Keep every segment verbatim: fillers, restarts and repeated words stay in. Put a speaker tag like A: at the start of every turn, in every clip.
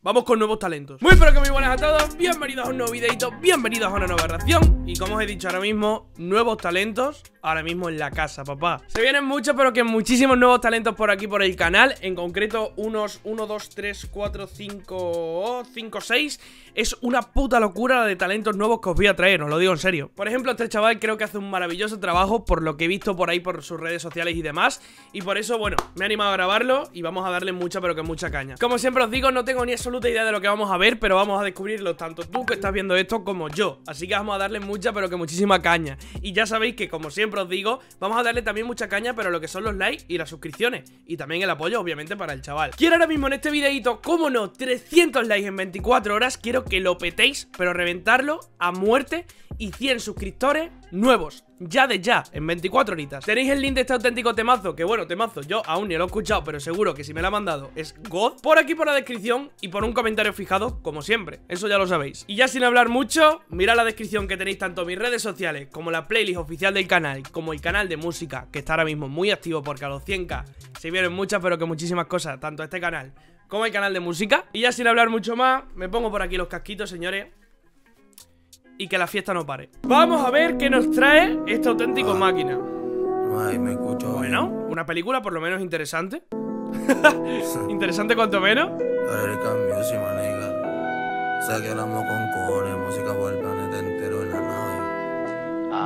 A: vamos con nuevos talentos. Muy pero que muy buenas a todos, bienvenidos a un nuevo videito, bienvenidos a una nueva reacción. Y como os he dicho ahora mismo, nuevos talentos ahora mismo en la casa, papá. Se vienen muchos, pero que muchísimos nuevos talentos por aquí por el canal. En concreto unos uno, dos, tres, cuatro, cinco, cinco, seis. Es una puta locura la de talentos nuevos que os voy a traer, os lo digo en serio. Por ejemplo, este chaval creo que hace un maravilloso trabajo por lo que he visto por ahí por sus redes sociales y demás. Y por eso, bueno, me he animado a grabarlo y vamos a darle mucha pero que mucha caña. Como siempre os digo, no tengo ni absoluta idea de lo que vamos a ver, pero vamos a descubrirlo tanto tú que estás viendo esto como yo. Así que vamos a darle mucha pero que muchísima caña. Y ya sabéis que, como siempre os digo, vamos a darle también mucha caña, pero lo que son los likes y las suscripciones. Y también el apoyo, obviamente, para el chaval. Quiero ahora mismo en este videito, como no, trescientos likes en veinticuatro horas. Quiero que lo petéis, pero reventarlo a muerte. Y cien suscriptores nuevos, ya de ya, en veinticuatro horitas. Tenéis el link de este auténtico temazo, que bueno, temazo, yo aún ni lo he escuchado, pero seguro que si me lo ha mandado es God, por aquí por la descripción y por un comentario fijado, como siempre, eso ya lo sabéis. Y ya sin hablar mucho, mirad la descripción que tenéis tanto en mis redes sociales, como la playlist oficial del canal, como el canal de música, que está ahora mismo muy activo porque a los cien k se vieron muchas, pero que muchísimas cosas, tanto este canal como el canal de música. Y ya sin hablar mucho más, me pongo por aquí los casquitos, señores, y que la fiesta no pare. Vamos a ver qué nos trae esta auténtica máquina.
B: Ay, me escucho.
A: Bueno, una película por lo menos interesante. Interesante cuanto menos.
B: Music, maniga. O sea que hablamos con cojones, música por el planeta entero en la nave.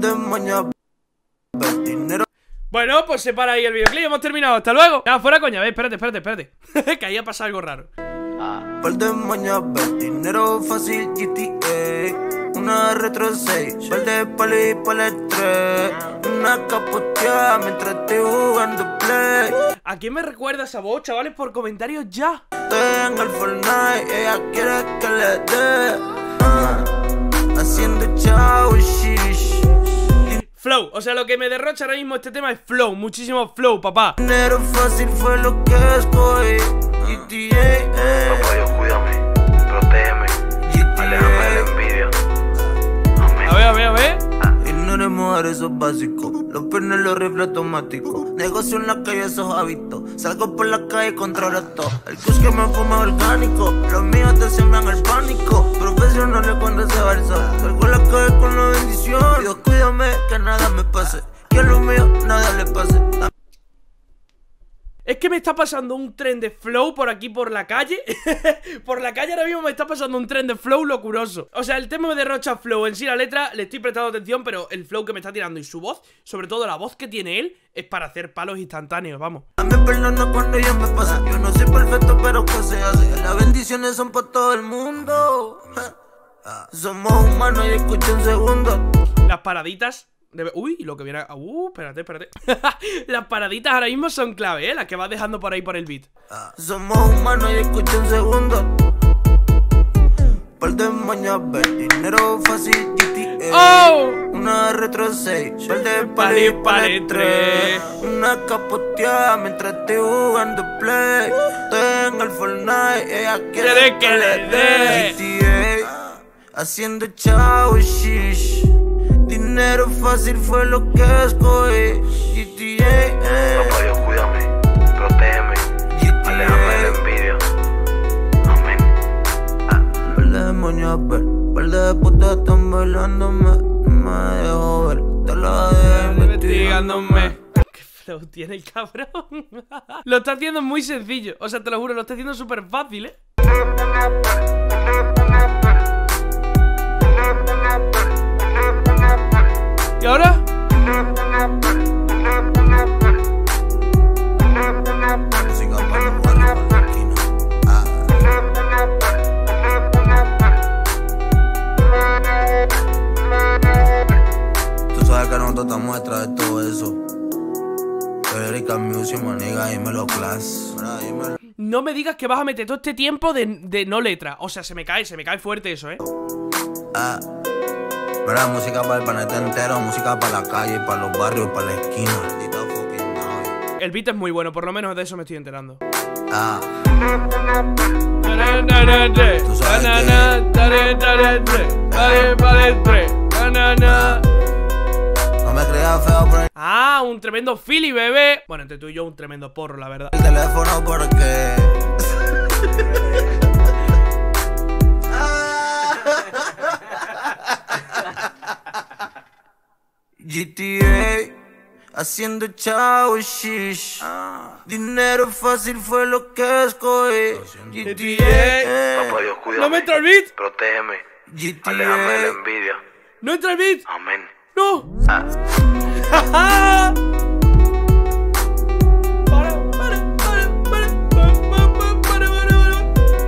A: ¿Vale? Bueno, pues se para ahí el videoclip, hemos terminado, hasta luego. Nada, fuera coña, ve, espérate, espérate, espérate. Que ahí ha pasado algo raro.
B: Par de mañas, ver dinero fácil, G T A, una retro seis, par de pali para el tres, una capoteada mientras estoy jugando play.
A: ¿A quién me recuerda esa voz, chavales? Por comentarios ya.
B: Tengo el Fortnite, ella quiere que le dé, uh, haciendo chao, shish.
A: Flow, o sea, lo que me derrocha ahora mismo este tema es flow, muchísimo flow, papá.
B: Dinero fácil fue lo que escogí. G T A,
C: papá, Dios, cuídame, protégeme, aléjame de la envidia. Amén.
A: A ver, a ver, a ver.
B: Ignoremos eso es básico. Los pernos, los rifles automáticos. Negocio en la calle, esos hábitos. Salgo por la calle contra todo. El kush que me fuma orgánico. Los míos te siembran el pánico. Profesionales cuando se va el sol. Salgo a la calle con la bendición. Dios, cuídame que nada me pase. Que a los míos nada le pase.
A: Es que me está pasando un tren de flow por aquí por la calle. Por la calle ahora mismo me está pasando un tren de flow locuroso. O sea, el tema me derrocha flow. En sí la letra le estoy prestando atención, pero el flow que me está tirando y su voz, sobre todo la voz que tiene él, es para hacer palos instantáneos, vamos.
B: A mí perdona cuando ya me pasa. Yo no soy perfecto, pero ¿qué se hace? Las bendiciones son para todo el mundo. Somos humanos y escucha un segundo.
A: Las paraditas de... Uy, lo que viene... Uh, espérate, espérate. Las paraditas ahora mismo son clave, ¿eh? Las que vas dejando por ahí por el beat.
B: Ah, somos humanos y escucha un segundo. Par de mañas, ver dinero fácil, G T A,
A: ¡oh!
B: Una retro seis, par de pali para el tres, una capoteada mientras estoy jugando play. Tengo el Fortnite, ella quiere que le dé. G T A, haciendo chao, shish. Dinero fácil fue lo que escogí. G T A,
C: papá, Dios, cuídame, protégeme, aléjame de la envidia. Amén.
B: Par de demonios, ver, par de putas están bailándome. No me dejo ver, te la de investigándome.
A: ¿Qué flow tiene el cabrón? Lo está haciendo muy sencillo. O sea, te lo juro, lo está haciendo súper fácil, ¿eh? ¿Y ahora?
B: Música para los barrios, para la esquina. Ah. Tú sabes que nosotros estamos detrás de todo eso. Erika Music, maniga, dímelo, class.
A: No me digas que vas a meter todo este tiempo de, de no letra. O sea, se me cae, se me cae fuerte eso, ¿eh?
B: Ah. Mira, música para el planeta entero, música para la calle, para los barrios, para la esquina. Maldita fucking nave.
A: El beat es muy bueno, por lo menos de eso me estoy enterando.
B: Ah.
A: Tú sabes
B: No me creas feo por el...
A: Ah, un tremendo Philly, bebé. Bueno, entre tú y yo un tremendo porro, la verdad.
B: el teléfono porque... G T A, haciendo chao shish. Dinero fácil fue lo que escogí. G T A,
C: Papá Dios, cuídame.
A: ¡No me entra el beat!
C: Protégeme.
B: G T
C: Aléjame de la
B: A.
C: envidia.
A: ¡No entra el beat!
C: Amén.
A: ¡No!
C: Ah.
A: ¡Ja, Para, para, para, para, para, para, para, para.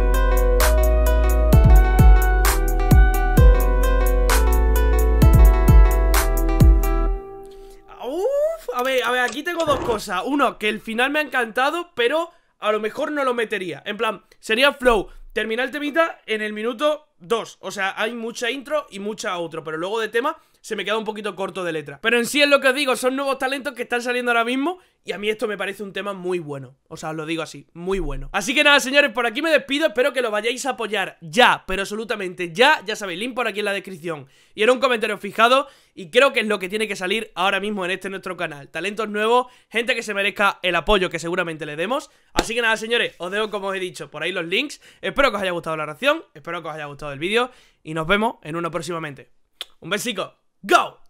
A: Uf, a ver, a ver, aquí tengo dos cosas. Uno, que el final me ha encantado, pero a lo mejor no lo metería. En plan, sería flow, terminar el temita en el minuto dos. O sea, hay mucha intro y mucha outro, pero luego de tema se me queda un poquito corto de letra. Pero en sí es lo que os digo, son nuevos talentos que están saliendo ahora mismo y a mí esto me parece un tema muy bueno. O sea, os lo digo así, muy bueno. Así que nada, señores, por aquí me despido. Espero que lo vayáis a apoyar ya, pero absolutamente ya. Ya sabéis, link por aquí en la descripción y en un comentario fijado. Y creo que es lo que tiene que salir ahora mismo en este nuestro canal. Talentos nuevos, gente que se merezca el apoyo que seguramente le demos. Así que nada, señores, os dejo como os he dicho por ahí los links. Espero que os haya gustado la reacción, espero que os haya gustado el vídeo y nos vemos en uno próximamente. Un besico. ¡Go!